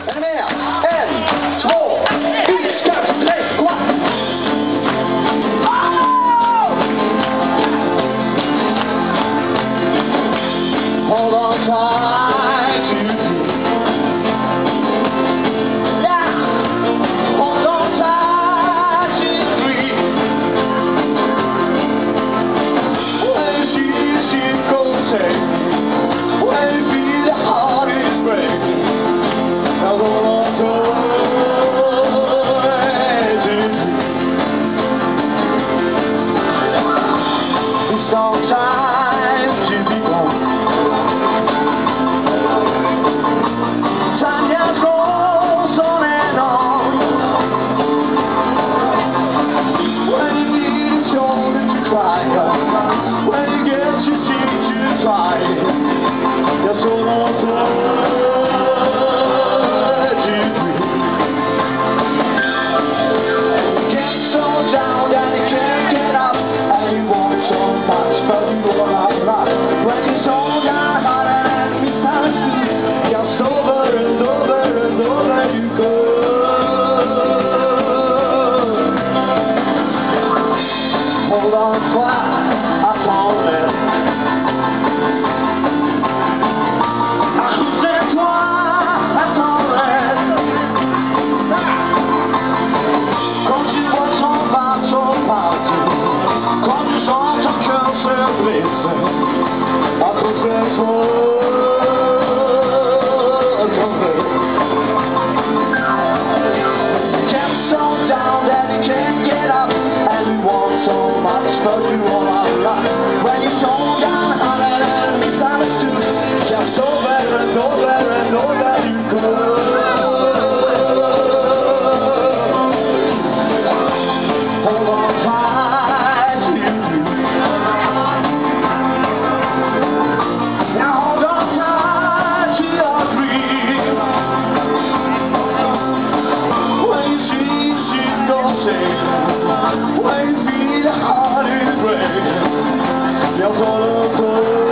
Är ni med? 1, 2, 3, 4, kom! Hold on tight to me. Yeah. Hold on tight to me. When you see the ship go take, when you feel the heart is breaking, now hold on tight to me. It's all time to be gone. When you get your teeth to try, you're so long to get so down that you can't get up, and you want so much, but you don't have enough. When you're so downhearted and misunderstood, just over and over and over you go. Hold on tight. But you all are right. When you're so downhearted and misunderstood, just over and over and over you go. Hold on tight to you. Now hold on tight to your dream. When you see the ship go sailing, when you feel the heart is breaking, you're gonna go.